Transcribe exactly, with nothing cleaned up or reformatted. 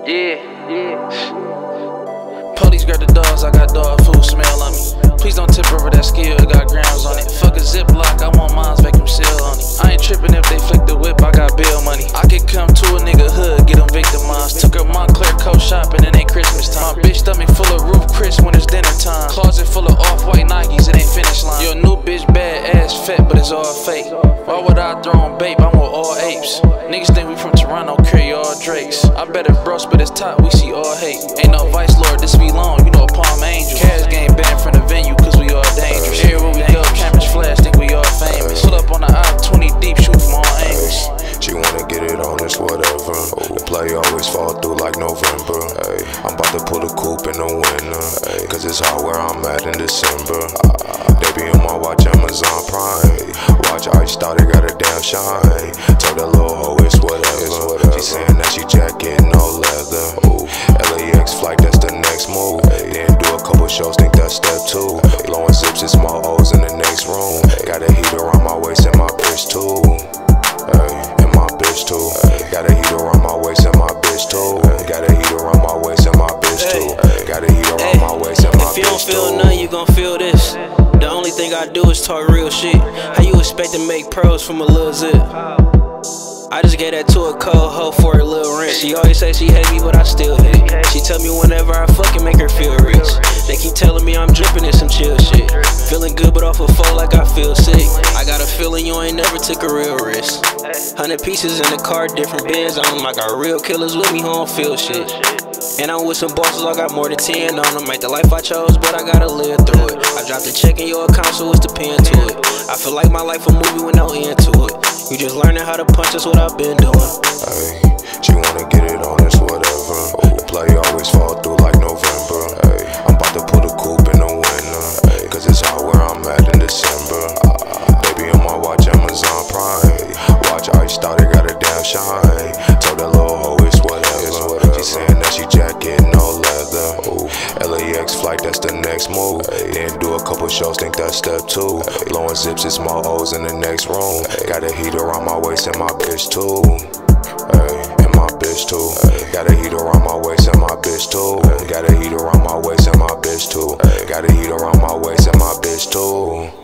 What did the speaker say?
Yeah, yeah. Police grab the dogs, I got dog food smell on me. Please don't tip over that skill, it got grams on it. Fuck a Ziploc, I want mine's vacuum seal on it. I ain't tripping if they flick the whip, I got bill money. I could come to a nigga hood, get them victimized. Took her Montclair coat shopping, it ain't Christmas time. My bitch stomach full of roof Chris when it's dinner time. Closet full of off-white Nikes, it ain't finish line. Your new bitch bad ass fat, but it's all fake. Why would I throw on babe? I'm with all apes. Niggas think we from Toronto, carry all Drakes. I bet if bro spit his top, we see all hate. Ain't no vice lord, this be long, you know Palm Angel. Cash game banned from the venue, cause we all dangerous. Everywhere we go, cameras flash, think we all famous. Pull up on the I twenty deep, shoot from all angles. She wanna get it on us, whatever. The play always fall through like November. Ay, I'm about to pull the coupe in the winter. Ay, cause it's hot where I'm at in December. They be on my watch, Amazon Prime. Watch ice started, got a damn shine. Told that little hoe it's whatever. She saying that she jacket, no leather. L A X flight, that's the next move. Then do a couple shows, think that's step two. Blowing zips and small O's in the next room. Got a heater on my waist and my bitch too. Ay, and my bitch too. Got a heater on my waist and my bitch too. Got a heater on my waist and my bitch too. Got a heater on my waist and my bitch too. If you don't feel nothing, you gon' feel this. The only thing I do is talk real shit. How you expect to make pros from a little zip? I just gave that to a cold hoe for a little rent. She always say she hate me, but I still hit. She tell me whenever I fucking make her feel rich. They keep telling me I'm dripping in some chill shit. Feeling good, but off a phone like I feel sick. I got a feeling you ain't never took a real risk. Hundred pieces in the car, different bins on them. I got real killers with me who don't feel shit. And I'm with some bosses, I got more than ten on them. Ain't the life I chose, but I gotta live through it. I dropped a check in your account, so it's the pen to it. I feel like my life a movie with no end to it. You just learning how to punch, that's what I've been doing. Ay, she wanna get it on us, whatever. The play always fall through like November. Ay, I'm about to put a coupe in the winter. Ay, cause it's hot where I'm at in December. Baby on my watch, Amazon Prime. Watch ice started, got a damn shine. Told that little hoe it's whatever. She saying that she jacket, no leather. L A X flight, that's the next move. Then do a couple shows, think that's step two. Blowing zips and small O's in the next room. Got a heater on my waist and my bitch too. Ay, and my bitch too. Got a heater on my waist and my bitch too. Got a heater on my waist and my bitch too. Got a heater on my waist and my bitch too.